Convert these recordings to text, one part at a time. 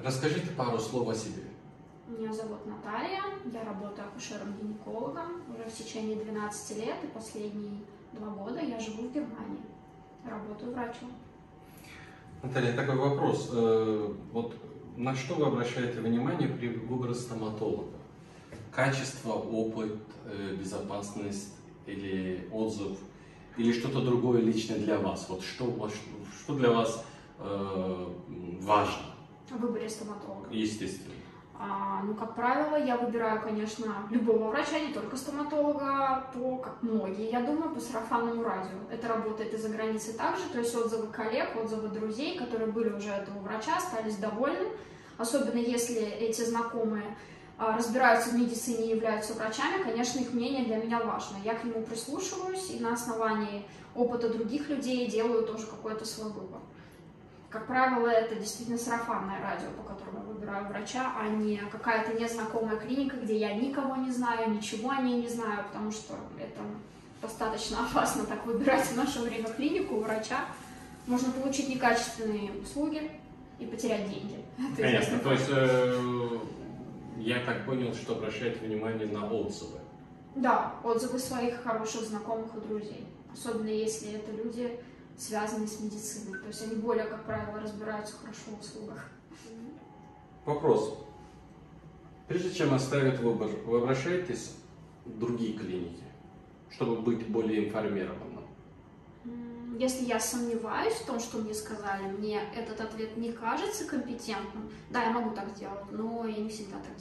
Расскажите пару слов о себе. Меня зовут Наталья, я работаю акушером-гинекологом уже в течение 12 лет, и последние 2 года я живу в Германии, работаю врачом. Наталья, такой вопрос. Вот на что вы обращаете внимание при выборе стоматолога? Качество, опыт, безопасность или отзыв, или что-то другое лично для вас? Вот что для вас важно? В выборе стоматолога. Естественно. Ну, как правило, я выбираю, конечно, любого врача, не только стоматолога, как многие, я думаю, по сарафанному радио. Это работает и за границей также, то есть отзывы коллег, отзывы друзей, которые были уже этого врача, остались довольны. Особенно если эти знакомые разбираются в медицине и являются врачами, конечно, их мнение для меня важно. Я к нему прислушиваюсь и на основании опыта других людей делаю тоже какой-то свой выбор. Как правило, это действительно сарафанное радио, по которому я выбираю врача, а не какая-то незнакомая клиника, где я никого не знаю, ничего о ней не знаю, потому что это достаточно опасно так выбирать в наше время клинику, врача. Можно получить некачественные услуги и потерять деньги. Конечно, то есть я так понял, что обращаете внимание на отзывы. Да, отзывы своих хороших знакомых и друзей, особенно если это люди, связанные с медициной. То есть они более, как правило, разбираются хорошо в услугах. Вопрос. Прежде чем оставить выбор, вы обращаетесь в другие клиники, чтобы быть более информированным? Если я сомневаюсь в том, что мне сказали, мне этот ответ не кажется компетентным, да, я могу так сделать, но я не всегда так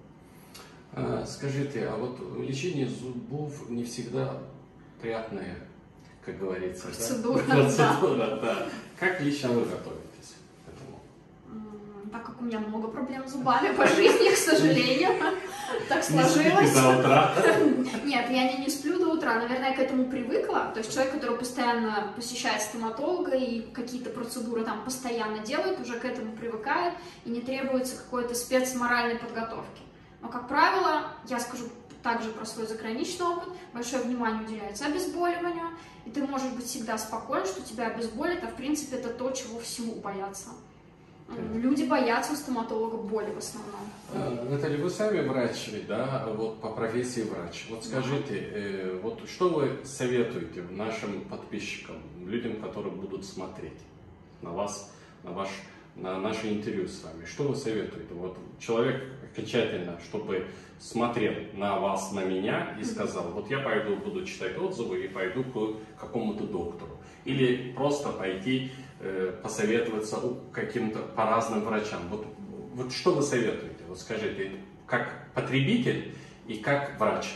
делаю. Скажите, а вот лечение зубов не всегда приятное, как говорится, процедура, да? Процедура, да. Как лично вы готовитесь к этому? Так как у меня много проблем с зубами по жизни, к сожалению, так сложилось. Не спите до утра? Нет, я не сплю до утра, наверное, я к этому привыкла. То есть человек, который постоянно посещает стоматолога и какие-то процедуры там постоянно делает, уже к этому привыкает и не требуется какой-то спецморальной подготовки. Но, как правило, я скажу также про свой заграничный опыт, большое внимание уделяется обезболиванию, и ты можешь быть всегда спокоен, что тебя обезболят, а в принципе это то, чего всему боятся. Люди боятся у стоматолога боли в основном. Наталья, вы сами врач, да, вот по профессии врач. Вот скажите, вот что вы советуете нашим подписчикам, людям, которые будут смотреть на вас, на наше интервью с вами? Что вы советуете? Вот человек окончательно, чтобы смотрел на вас, на меня и сказал, вот я пойду, буду читать отзывы и пойду к какому-то доктору. Или просто пойти посоветоваться каким-то по разным врачам. Вот что вы советуете? Вот скажите, как потребитель и как врач?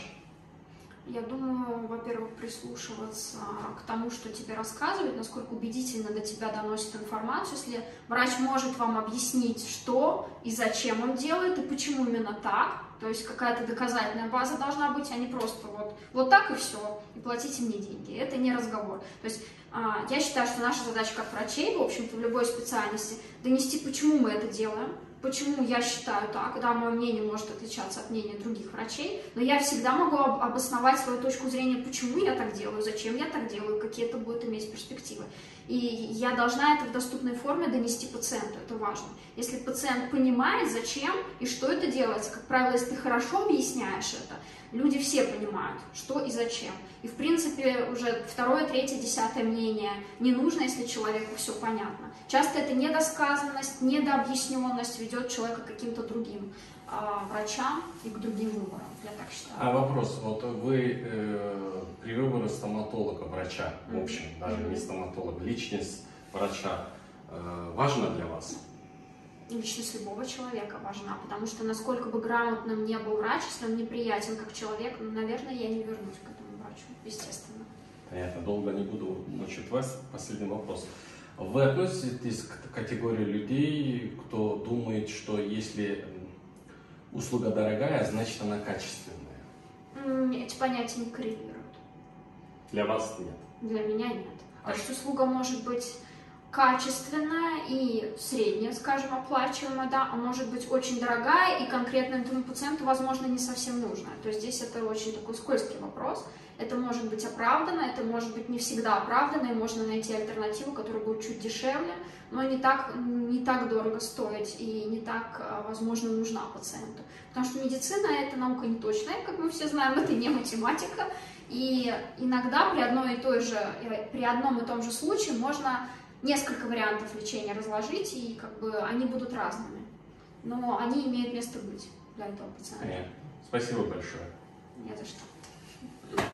Я думаю, во-первых, прислушиваться к тому, что тебе рассказывают, насколько убедительно до тебя доносит информацию. Если врач может вам объяснить, что и зачем он делает, и почему именно так, то есть какая-то доказательная база должна быть, а не просто вот так и все, и платите мне деньги. Это не разговор. То есть я считаю, что наша задача как врачей, в общем-то, в любой специальности, донести, почему мы это делаем, почему я считаю так, да, мое мнение может отличаться от мнения других врачей, но я всегда могу обосновать свою точку зрения, почему я так делаю, зачем я так делаю, какие это будет иметь перспективы. И я должна это в доступной форме донести пациенту, это важно. Если пациент понимает, зачем и что это делается, как правило, если ты хорошо объясняешь это, люди все понимают, что и зачем. И, в принципе, уже 2-е, 3-е, 10-е мнение не нужно, если человеку все понятно. Часто это недосказанность, недообъясненность ведет человека к каким-то другим врачам и к другим выборам, я так считаю. А вопрос, вот вы при выборе стоматолога, врача, в общем, даже не стоматолога, личность врача важна для вас? Личность любого человека важна, потому что насколько бы грамотным не был врач, если он неприятен как человек, наверное, я не вернусь к этому врачу, естественно. Понятно, долго не буду мучить вас. Последний вопрос. Вы относитесь к категории людей, кто думает, что если услуга дорогая, значит она качественная? Эти понятия не коррелируют. Для вас нет? Для меня нет. То есть услуга может быть качественная и средняя, скажем, оплачиваемая, да, а может быть очень дорогая и конкретно этому пациенту, возможно, не совсем нужная. То есть здесь это очень такой скользкий вопрос. Это может быть оправдано, это может быть не всегда оправдано, и можно найти альтернативу, которая будет чуть дешевле, но не так дорого стоить и не так, возможно, нужна пациенту. Потому что медицина – это наука не точная, как мы все знаем, это не математика, и иногда при одном и том же случае можно несколько вариантов лечения разложить, и как бы они будут разными, но они имеют место быть для этого пациента. Понятно. Спасибо большое. Не за что.